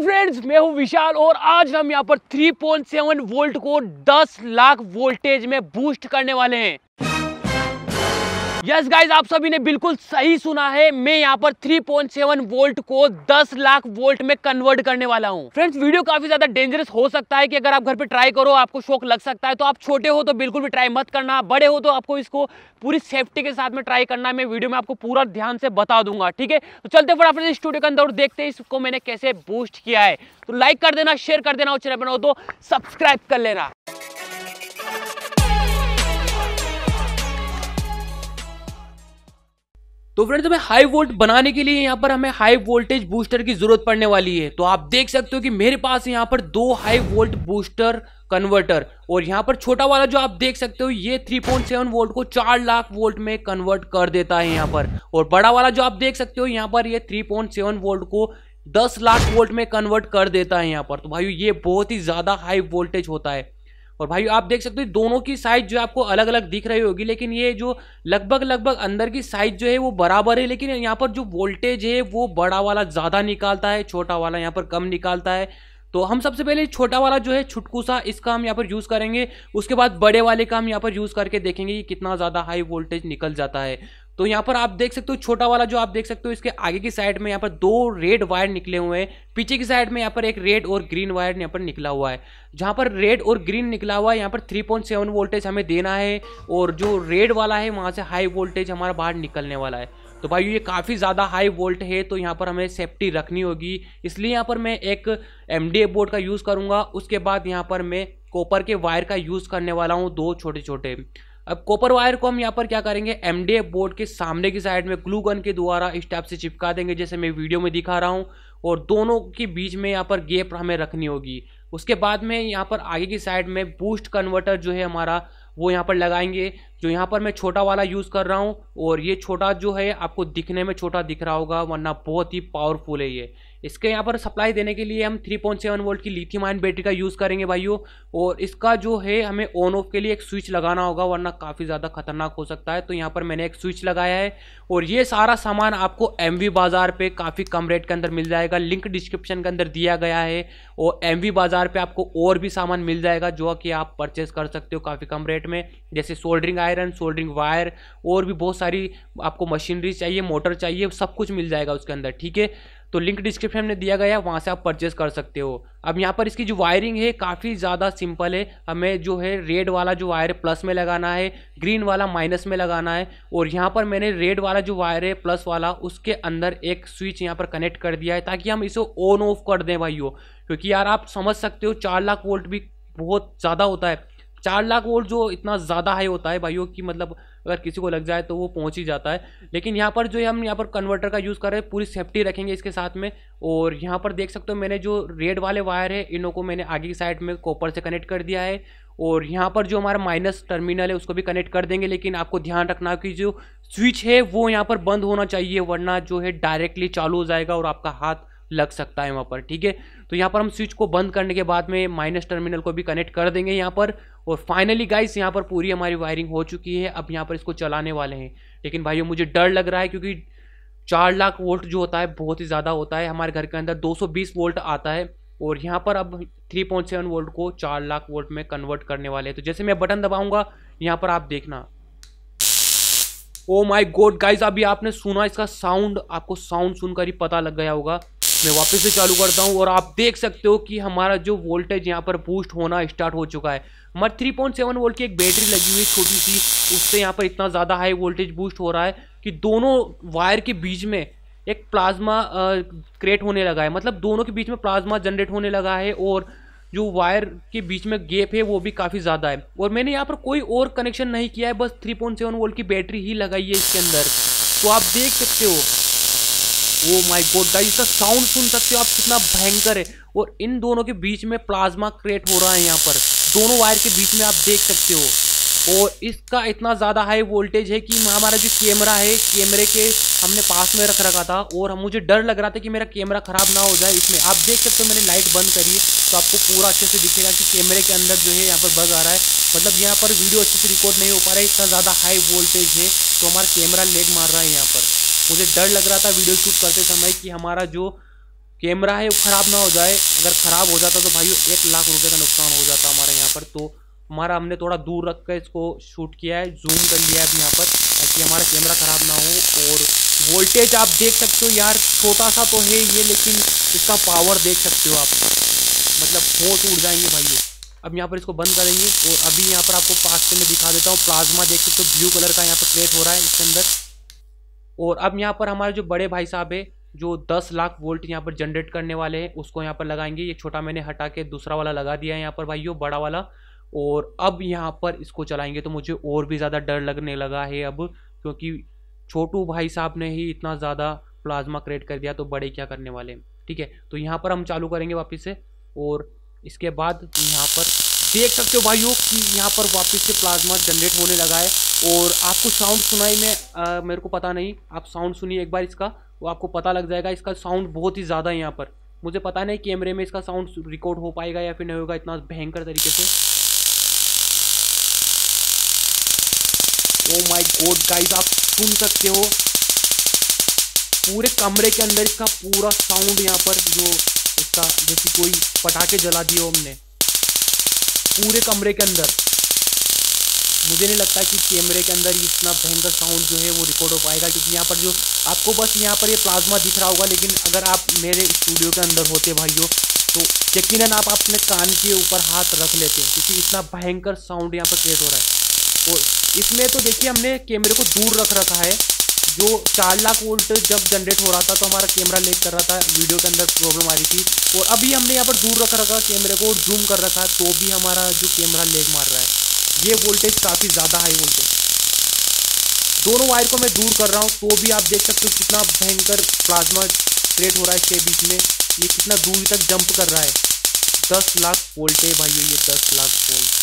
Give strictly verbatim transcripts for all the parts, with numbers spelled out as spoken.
Friends, मैं हूं विशाल और आज हम यहां पर थ्री पॉइंट सेवन वोल्ट को दस लाख वोल्टेज में बूस्ट करने वाले हैं। यस गाइस, आप सभी ने बिल्कुल सही सुना है। मैं यहाँ पर थ्री पॉइंट सेवन वोल्ट को दस लाख वोल्ट में कन्वर्ट करने वाला हूँ। फ्रेंड्स, वीडियो काफी ज्यादा डेंजरस हो सकता है कि अगर आप घर पे ट्राई करो आपको शॉक लग सकता है। तो आप छोटे हो तो बिल्कुल भी ट्राई मत करना, बड़े हो तो आपको इसको पूरी सेफ्टी के साथ में ट्राई करना है। मैं वीडियो में आपको पूरा ध्यान से बता दूंगा, ठीक है। तो चलते फटाफट स्टूडियो के अंदर और देखते हैं इसको मैंने कैसे बूस्ट किया है। तो लाइक कर देना, शेयर कर देना और चैनल बनाओ तो सब्सक्राइब कर लेना। तो फ्रेंड्स, हमें हाई वोल्ट बनाने के लिए यहाँ पर हमें हाई वोल्टेज बूस्टर की जरूरत पड़ने वाली है। तो आप देख सकते हो कि मेरे पास यहाँ पर दो हाई वोल्ट बूस्टर कन्वर्टर और यहाँ पर छोटा वाला जो आप देख सकते हो ये थ्री पॉइंट सेवन वोल्ट को चार लाख वोल्ट में कन्वर्ट कर देता है यहाँ पर। और बड़ा वाला जो आप देख सकते हो यहाँ पर ये थ्री पॉइंट सेवन वोल्ट को दस लाख वोल्ट में कन्वर्ट कर देता है यहाँ पर। तो भाई ये बहुत ही ज्यादा हाई वोल्टेज होता है। और भाई आप देख सकते हो दोनों की साइज जो आपको अलग अलग दिख रही होगी, लेकिन ये जो लगभग लगभग अंदर की साइज जो है वो बराबर है। लेकिन यहाँ पर जो वोल्टेज है वो बड़ा वाला ज्यादा निकालता है, छोटा वाला यहाँ पर कम निकालता है। तो हम सबसे पहले छोटा वाला जो है छुटकू सा इसका हम यहाँ पर यूज करेंगे, उसके बाद बड़े वाले का हम यहाँ पर यूज करके देखेंगे कि कितना ज्यादा हाई वोल्टेज निकल जाता है। तो यहाँ पर आप देख सकते हो छोटा वाला जो आप देख सकते हो इसके आगे की साइड में यहाँ पर दो रेड वायर निकले हुए हैं, पीछे की साइड में यहाँ पर एक रेड और ग्रीन वायर यहाँ पर निकला हुआ है। जहाँ पर रेड और ग्रीन निकला हुआ है यहाँ पर थ्री पॉइंट सेवन वोल्टेज हमें देना है और जो रेड वाला है वहाँ से हाई वोल्टेज हमारा बाहर निकलने वाला है। तो भाई ये काफ़ी ज़्यादा हाई वोल्ट है, तो यहाँ पर हमें सेफ्टी रखनी होगी। इसलिए यहाँ पर मैं एक एम डी एफ बोर्ड का यूज़ करूँगा। उसके बाद यहाँ पर मैं कॉपर के वायर का यूज़ करने वाला हूँ, दो छोटे छोटे। अब कॉपर वायर को हम यहाँ पर क्या करेंगे, एम डी एफ बोर्ड के सामने की साइड में ग्लू गन के द्वारा इस टाइप से चिपका देंगे जैसे मैं वीडियो में दिखा रहा हूँ। और दोनों के बीच में यहाँ पर गैप हमें रखनी होगी। उसके बाद में यहाँ पर आगे की साइड में बूस्ट कन्वर्टर जो है हमारा वो यहाँ पर लगाएंगे, जो यहाँ पर मैं छोटा वाला यूज़ कर रहा हूँ। और ये छोटा जो है आपको दिखने में छोटा दिख रहा होगा, वरना बहुत ही पावरफुल है ये। इसके यहाँ पर सप्लाई देने के लिए हम थ्री पॉइंट सेवन वोल्ट की लिथियम आयन बैटरी का यूज़ करेंगे भाइयों। और इसका जो है हमें ऑन ऑफ के लिए एक स्विच लगाना होगा, वरना काफ़ी ज़्यादा खतरनाक हो सकता है। तो यहाँ पर मैंने एक स्विच लगाया है और ये सारा सामान आपको एम वी बाज़ार पे काफ़ी कम रेट के अंदर मिल जाएगा। लिंक डिस्क्रिप्शन के अंदर दिया गया है। और एम वी बाज़ार पे आपको और भी सामान मिल जाएगा जो कि आप परचेस कर सकते हो काफ़ी कम रेट में, जैसे सोल्डरिंग आयरन, सोल्डरिंग वायर और भी बहुत सारी आपको मशीनरी चाहिए, मोटर चाहिए, सब कुछ मिल जाएगा उसके अंदर, ठीक है। तो लिंक डिस्क्रिप्शन में दिया गया है, वहाँ से आप परचेस कर सकते हो। अब यहाँ पर इसकी जो वायरिंग है काफ़ी ज़्यादा सिंपल है। हमें जो है रेड वाला जो वायर है प्लस में लगाना है, ग्रीन वाला माइनस में लगाना है। और यहाँ पर मैंने रेड वाला जो वायर है प्लस वाला उसके अंदर एक स्विच यहाँ पर कनेक्ट कर दिया है ताकि हम इसे ऑन ऑफ कर दें भाइयों। क्योंकि यार आप समझ सकते हो चार लाख वोल्ट भी बहुत ज़्यादा होता है। चार लाख वोल्ट जो इतना ज़्यादा हाई होता है भाइयों कि मतलब अगर किसी को लग जाए तो वो पहुंच ही जाता है। लेकिन यहाँ पर जो है हम यहाँ पर कन्वर्टर का यूज़ कर रहे हैं, पूरी सेफ्टी रखेंगे इसके साथ में। और यहाँ पर देख सकते हो मैंने जो रेड वाले वायर है इनों को मैंने आगे की साइड में कॉपर से कनेक्ट कर दिया है। और यहाँ पर जो हमारा माइनस टर्मिनल है उसको भी कनेक्ट कर देंगे। लेकिन आपको ध्यान रखना कि जो स्विच है वो यहाँ पर बंद होना चाहिए, वरना जो है डायरेक्टली चालू हो जाएगा और आपका हाथ लग सकता है वहाँ पर, ठीक है। तो यहाँ पर हम स्विच को बंद करने के बाद में माइनस टर्मिनल को भी कनेक्ट कर देंगे यहाँ पर। और फाइनली गाइस यहाँ पर पूरी हमारी वायरिंग हो चुकी है। अब यहाँ पर इसको चलाने वाले हैं। लेकिन भाइयों मुझे डर लग रहा है क्योंकि चार लाख वोल्ट जो होता है बहुत ही ज़्यादा होता है। हमारे घर के अंदर दो सौ बीस वोल्ट आता है और यहाँ पर अब थ्री पॉइंट सेवन वोल्ट को चार लाख वोल्ट में कन्वर्ट करने वाले हैं। तो जैसे मैं बटन दबाऊंगा यहाँ पर आप देखना, ओ माय गॉड गाइस, अभी आपने सुना इसका साउंड, आपको साउंड सुनकर ही पता लग गया होगा। मैं वापस से चालू करता हूं और आप देख सकते हो कि हमारा जो वोल्टेज यहाँ पर बूस्ट होना स्टार्ट हो चुका है। हमारी थ्री पॉइंट सेवन वोल्ट की एक बैटरी लगी हुई है छोटी सी, उससे यहाँ पर इतना ज़्यादा हाई वोल्टेज बूस्ट हो रहा है कि दोनों वायर के बीच में एक प्लाज्मा क्रिएट होने लगा है। मतलब दोनों के बीच में प्लाज्मा जनरेट होने लगा है और जो वायर के बीच में गैप है वो भी काफ़ी ज़्यादा है। और मैंने यहाँ पर कोई और कनेक्शन नहीं किया है, बस थ्री पॉइंट सेवन वोल्ट की बैटरी ही लगाई है इसके अंदर। तो आप देख सकते हो, ओ माय गॉड गाइस, इसका साउंड सुन सकते हो आप कितना भयंकर है। और इन दोनों के बीच में प्लाज्मा क्रिएट हो रहा है यहाँ पर, दोनों वायर के बीच में आप देख सकते हो। और इसका इतना ज़्यादा हाई वोल्टेज है कि हमारा जो कैमरा है, कैमरे के हमने पास में रख रखा था और हम मुझे डर लग रहा था कि मेरा कैमरा ख़राब ना हो जाए इसमें। आप देख सकते हो मैंने लाइट बंद करी है तो आपको पूरा अच्छे से दिखेगा कि कैमरे के अंदर जो है यहाँ पर बग आ रहा है। मतलब यहाँ पर वीडियो अच्छे से रिकॉर्ड नहीं हो पा रहा है, इतना ज़्यादा हाई वोल्टेज है तो हमारा कैमरा लेग मार रहा है यहाँ पर। मुझे डर लग रहा था वीडियो शूट करते समय कि हमारा जो कैमरा है वो ख़राब ना हो जाए। अगर ख़राब हो जाता तो भाई एक लाख रुपए का नुकसान हो जाता हमारे यहाँ पर। तो हमारा हमने थोड़ा दूर रख कर इसको शूट किया है, जूम कर लिया है अब यहाँ पर, ताकि हमारा कैमरा ख़राब ना हो। और वोल्टेज आप देख सकते हो यार, छोटा सा तो है ये, लेकिन इसका पावर देख सकते हो आप, मतलब होश उड़ जाएंगे भाई। अब यहाँ पर इसको बंद करेंगे और अभी यहाँ पर आपको पास से मैं दिखा देता हूँ। प्लाज्मा देख सकते हो ब्लू कलर का यहाँ पर क्रिएट हो रहा है इसके अंदर। और अब यहाँ पर हमारे जो बड़े भाई साहब है जो दस लाख वोल्ट यहाँ पर जनरेट करने वाले हैं उसको यहाँ पर लगाएंगे। ये छोटा मैंने हटा के दूसरा वाला लगा दिया है यहाँ पर भाइयों, बड़ा वाला। और अब यहाँ पर इसको चलाएंगे तो मुझे और भी ज़्यादा डर लगने लगा है अब, क्योंकि छोटू भाई साहब ने ही इतना ज़्यादा प्लाज्मा क्रिएट कर दिया तो बड़े क्या करने वाले हैं। ठीक है, तो यहाँ पर हम चालू करेंगे वापस से। और इसके बाद यहाँ पर देख सकते हो भाइयों कि यहाँ पर वापस से प्लाज्मा जनरेट होने लगा है। और आपको साउंड सुनाई में आ, मेरे को पता नहीं, आप साउंड सुनिए एक बार इसका, वो आपको पता लग जाएगा। इसका साउंड बहुत ही ज़्यादा है यहाँ पर, मुझे पता नहीं कैमरे में इसका साउंड रिकॉर्ड हो पाएगा या फिर नहीं होगा, इतना भयंकर तरीके से। ओ माय गॉड गाइस, आप सुन सकते हो पूरे कमरे के अंदर इसका पूरा साउंड यहाँ पर, जो इसका जैसे कोई पटाखे जला दिए हो हमने पूरे कमरे के अंदर। मुझे नहीं लगता कि कैमरे के अंदर इतना भयंकर साउंड जो है वो रिकॉर्ड हो पाएगा, क्योंकि यहाँ पर जो आपको बस यहाँ पर ये प्लाज्मा दिख रहा होगा, लेकिन अगर आप मेरे स्टूडियो के अंदर होते भाइयों तो यकीनन आप अपने कान के ऊपर हाथ रख लेते, क्योंकि इतना भयंकर साउंड यहाँ पर क्रिएट हो रहा है। और इसमें तो देखिए हमने कैमरे को दूर रख रखा है, जो चार लाख वोल्ट जब जनरेट हो रहा था तो हमारा कैमरा लेग कर रहा था, वीडियो के अंदर प्रॉब्लम आ रही थी। और अभी हमने यहाँ पर दूर रख रखा कैमरे को और जूम कर रखा तो भी हमारा जो कैमरा लेग मार रहा है। ये वोल्टेज काफ़ी ज़्यादा हाई वोल्टेज, दोनों वायर को मैं दूर कर रहा हूँ तो भी आप देख सकते हो कितना भयंकर प्लाज्मा क्रिएट हो रहा है इसके बीच में। ये कितना दूर तक जंप कर रहा है, दस लाख वोल्ट है भाई ये, दस लाख वोल्ट।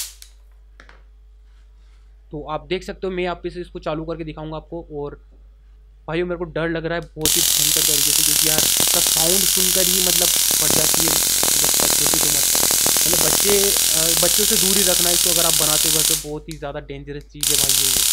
तो आप देख सकते हो, मैं आप से इसको चालू करके दिखाऊंगा आपको। और भाइयों मेरे को डर लग रहा है बहुत ही भयंकर तरीके से, क्योंकि यार इसका साउंड सुनकर ही मतलब पड़ जाती है मतलब बच्चों की, तो मतलब बच्चे बच्चों से दूर ही रखना है इसको अगर आप बनाते हो घर पे, बहुत ही ज़्यादा डेंजरस चीज़ है भाई ये।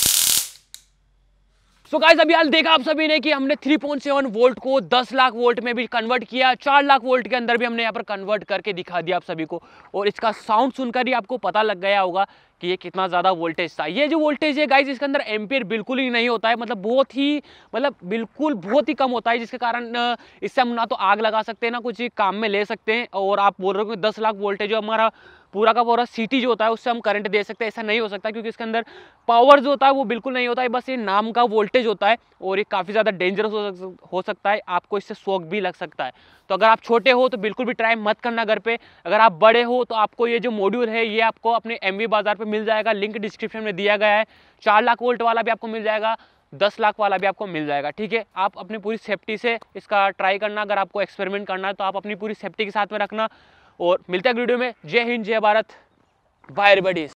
सो गाइस अभी हाल देखा आप सभी ने कि हमने थ्री पॉइंट सेवन वोल्ट को दस लाख वोल्ट में भी कन्वर्ट किया, चार लाख वोल्ट के अंदर भी हमने यहाँ पर कन्वर्ट करके दिखा दिया आप सभी को। और इसका साउंड सुनकर ही आपको पता लग गया होगा कि ये कितना ज़्यादा वोल्टेज था। ये जो वोल्टेज है गाइस इसके अंदर एम्पियर बिल्कुल ही नहीं होता है, मतलब बहुत ही मतलब बिल्कुल बहुत ही कम होता है, जिसके कारण इससे हम ना तो आग लगा सकते हैं ना कुछ काम में ले सकते हैं। और आप बोल रहे हो कि दस लाख वोल्टेज जो हमारा पूरा का पूरा सिटी जो होता है उससे हम करंट दे सकते हैं, ऐसा नहीं हो सकता, क्योंकि इसके अंदर पावर जो होता है वो बिल्कुल नहीं होता है, बस ये नाम का वोल्टेज होता है। और ये काफ़ी ज़्यादा डेंजरस हो सकता है, आपको इससे शॉक भी लग सकता है। तो अगर आप छोटे हो तो बिल्कुल भी ट्राई मत करना घर पे। अगर आप बड़े हो तो आपको ये जो मॉड्यूल है ये आपको अपने एमवी बाजार पे मिल जाएगा, लिंक डिस्क्रिप्शन में दिया गया है। चार लाख वोल्ट वाला भी आपको मिल जाएगा, दस लाख वाला भी आपको मिल जाएगा। ठीक है, आप अपनी पूरी सेफ्टी से इसका ट्राई करना, अगर आपको एक्सपेरिमेंट करना है तो आप अपनी पूरी सेफ्टी के साथ में रखना। और मिलते हैं वीडियो में। जय हिंद, जय भारत, बाय एवरीबॉडी।